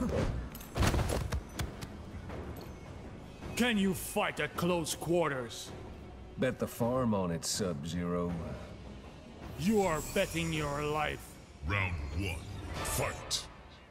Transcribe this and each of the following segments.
Can you fight at close quarters? Bet the farm on it, Sub-Zero. You are betting your life. Round 1, fight!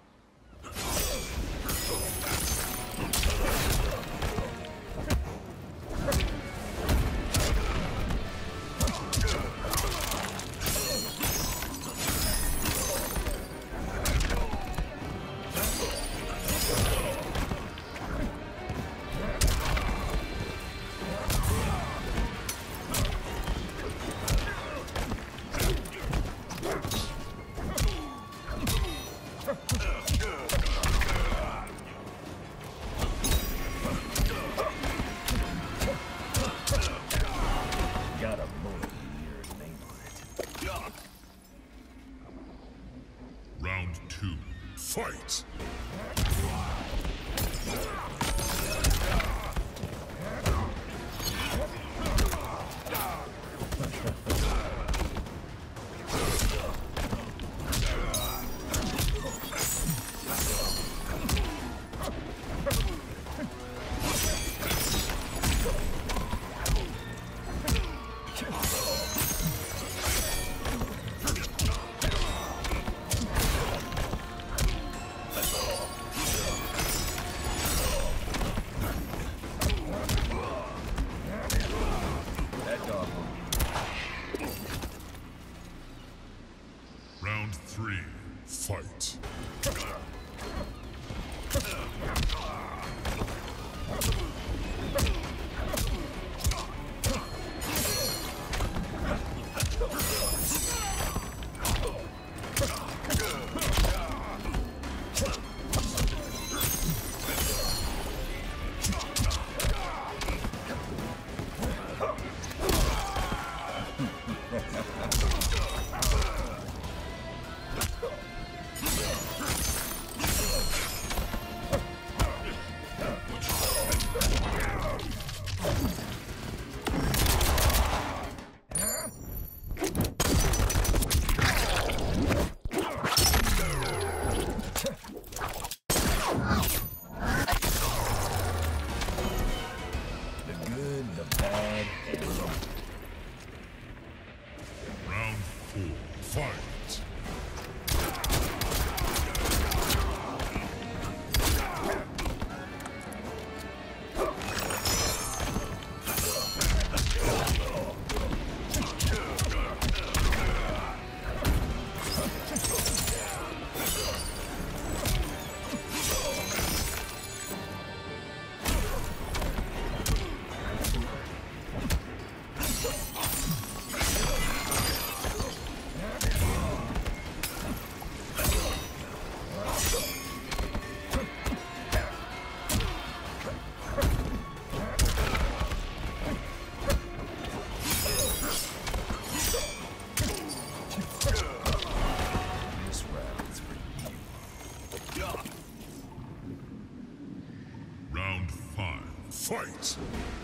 Got a bullet in your name on it. Round 2, fight! That dog will Round 3, fight! the good, the bad, and the Round 4, fight! this round's for you. Round 5, fight!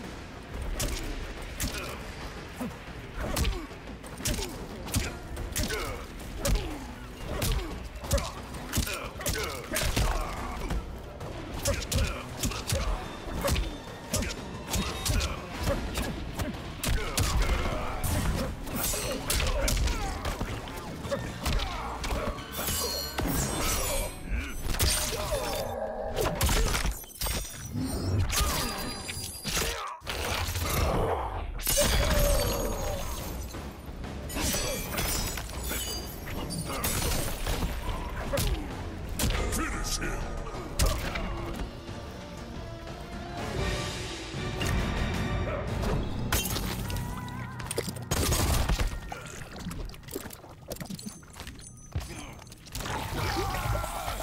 Finish him!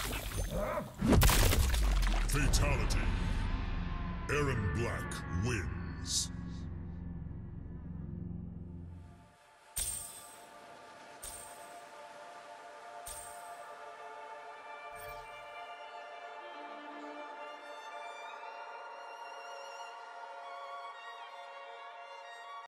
Fatality. Aaron Black wins.